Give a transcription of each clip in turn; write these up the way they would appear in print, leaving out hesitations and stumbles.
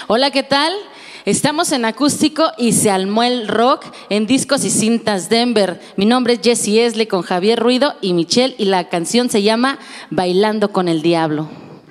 Hola, ¿qué tal? Estamos en acústico y se armó el rock en Discos y Cintas Denver. Mi nombre es Jessie Esle con Javier Ruido y Michelle y la canción se llama Bailando con el Diablo.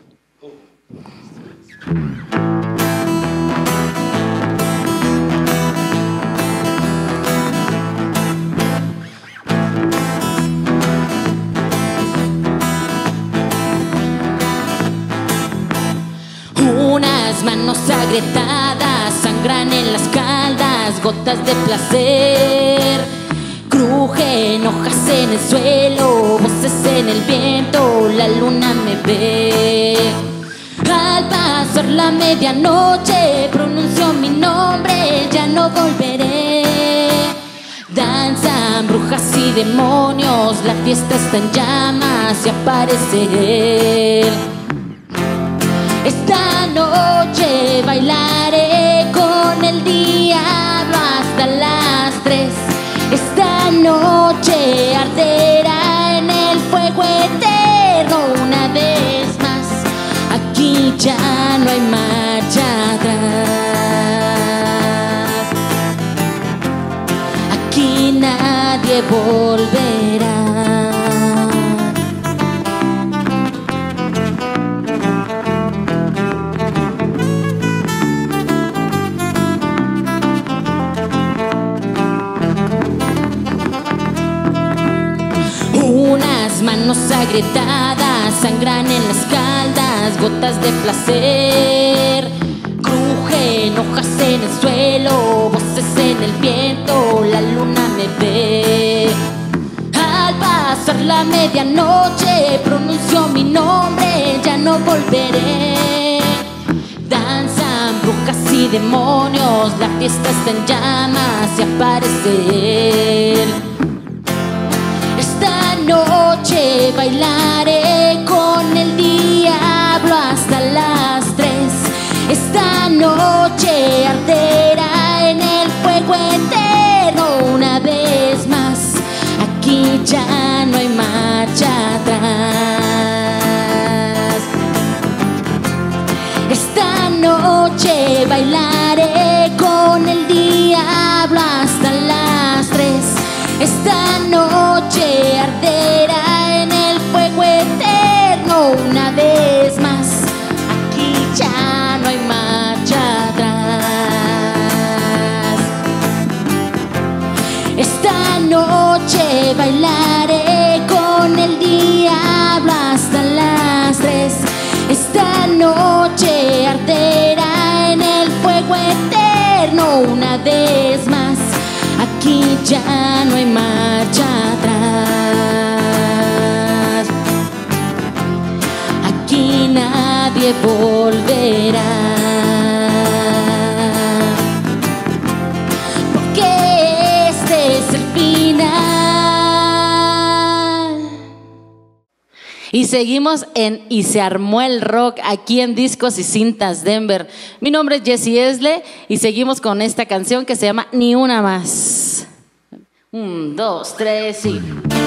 Unas manos agrietadas sangran en las caldas, gotas de placer. Crujen hojas en el suelo, voces en el viento, la luna me ve. Al pasar la medianoche pronunció mi nombre, ya no volveré. Danzan brujas y demonios, la fiesta está en llamas y aparece él. Esta noche bailaré con el diablo hasta las 3. Esta noche arderá en el fuego eterno una vez más. Aquí ya no hay marcha atrás. Aquí nadie volverá. Unas manos agrietadas sangran en las caldas, gotas de placer. Crujen hojas en el suelo, voces en el viento, la luna me ve. Al pasar la medianoche pronunció mi nombre, ya no volveré. Danzan brujas y demonios, la fiesta está en llamas y aparece él. Esta noche bailaré con el diablo hasta las 3. Esta noche arderá en el fuego eterno una vez más. Aquí ya no hay marcha atrás. Esta noche bailaré con el diablo hasta las 3. Esta noche arderá en el fuego eterno una vez más. Aquí ya no hay marcha atrás. Esta noche bailaré con el diablo hasta las 3. Esta noche arderá en el fuego eterno una vez más. Aquí ya no hay marcha atrás. Aquí nadie volverá. Porque este es el final. Y seguimos en Y se armó el rock aquí en Discos y Cintas Denver. Mi nombre es Jessie Esle y seguimos con esta canción que se llama Ni una más. 1, 2, 3 y...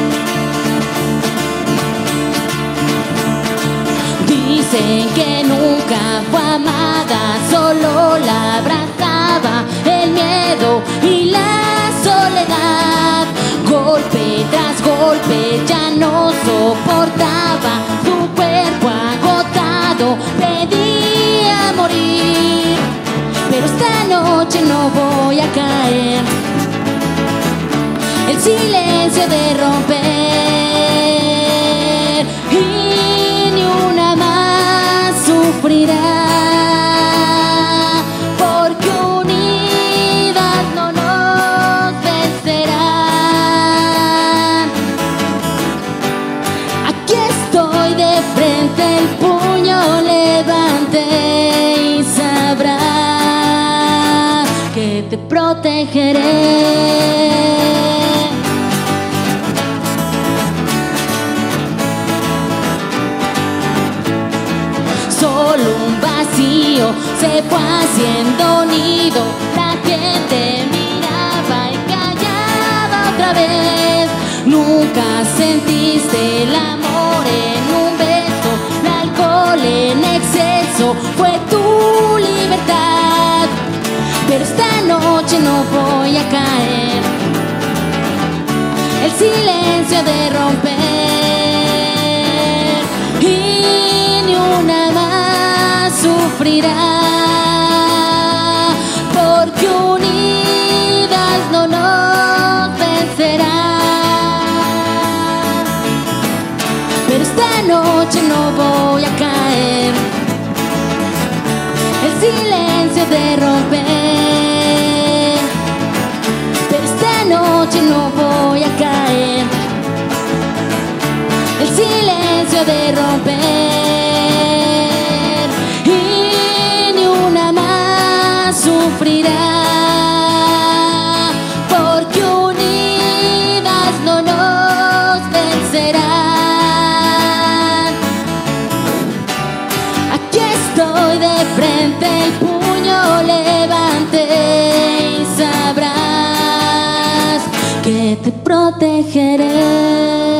Dicen que nunca fue amada, solo la abrazaba el miedo y la soledad. Golpe tras golpe ya no soportaba, su cuerpo agotado pedía morir. Pero esta noche no voy a caer, el silencio de romper y ni una más sufrirá. Porque unidas no nos vencerán. Aquí estoy de frente, el puño levanté y sabrás que te protegeré. Solo un vacío se fue haciendo nido, la gente miraba y callaba otra vez. Nunca sentiste el amor en un beso, el alcohol en exceso fue tu libertad. voy a caer. El silencio de romper y ni una más sufrirá, porque unidas no nos vencerán. Pero esta noche no voy a caer. El silencio de romper, pero esta noche no voy a caer. El silencio de romper y ni una más sufrirá, porque unidas no nos vencerán. Aquí estoy de frente, el puño levanté y sabrás que te protegeré.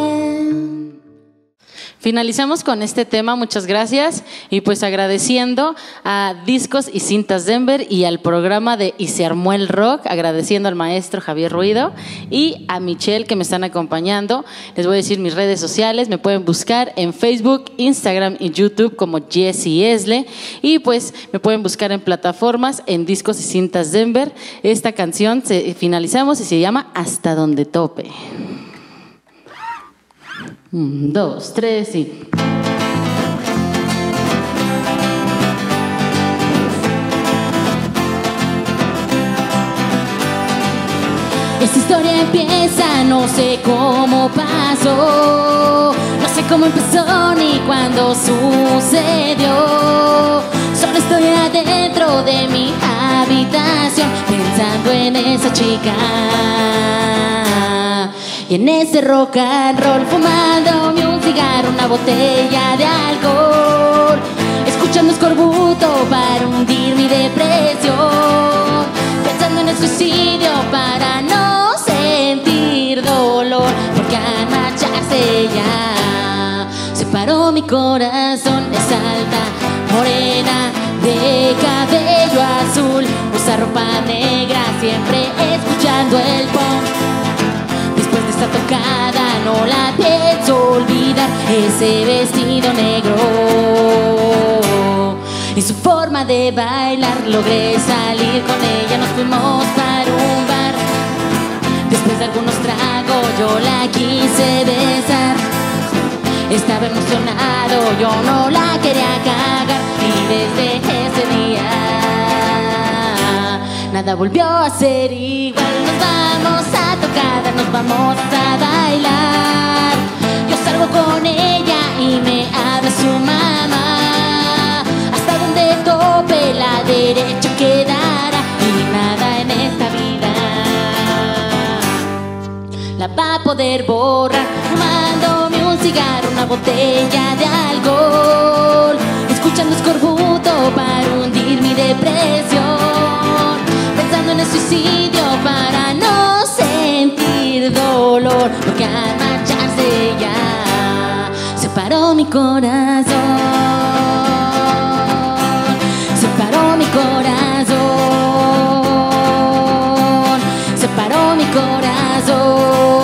Finalizamos con este tema, muchas gracias, y pues agradeciendo a Discos y Cintas Denver y al programa de Y se armó el rock, agradeciendo al maestro Javier Ruido y a Michelle que me están acompañando. Les voy a decir mis redes sociales, me pueden buscar en Facebook, Instagram y YouTube como Jessie Esle, y pues me pueden buscar en plataformas en Discos y Cintas Denver. Esta canción finalizamos y se llama Hasta donde tope. 1, 2, 3 y... Esta historia empieza, no sé cómo pasó, no sé cómo empezó ni cuándo sucedió. Solo estoy adentro de mi habitación pensando en esa chica y en ese rock and roll, fumándome un cigarro, una botella de alcohol, escuchando escorbuto para hundir mi depresión, pensando en el suicidio para no sentir dolor, porque al marcharse ya separó mi corazón. Es alta, morena, de cabello azul, usa ropa negra, siempre escuchando el punk. Después de esta tocada no la pienso olvidar, ese vestido negro y su forma de bailar. Logré salir con ella, nos fuimos para un bar. Después de algunos tragos yo la quise besar. Estaba emocionado, yo no la quería cagar, y desde ese día nada volvió a ser igual. Nos vamos a tocar, nos vamos a bailar. Yo salgo con ella y me habla su mamá. Hasta donde tope la derecha quedará, y nada en esta vida la va a poder borrar. Fumándome un cigarro, una botella de alcohol, escuchando escorbuto para hundir mi depresión, pensando en el suicidio para no sentir dolor, porque al marcharse ya separó mi corazón, separó mi corazón, separó mi corazón.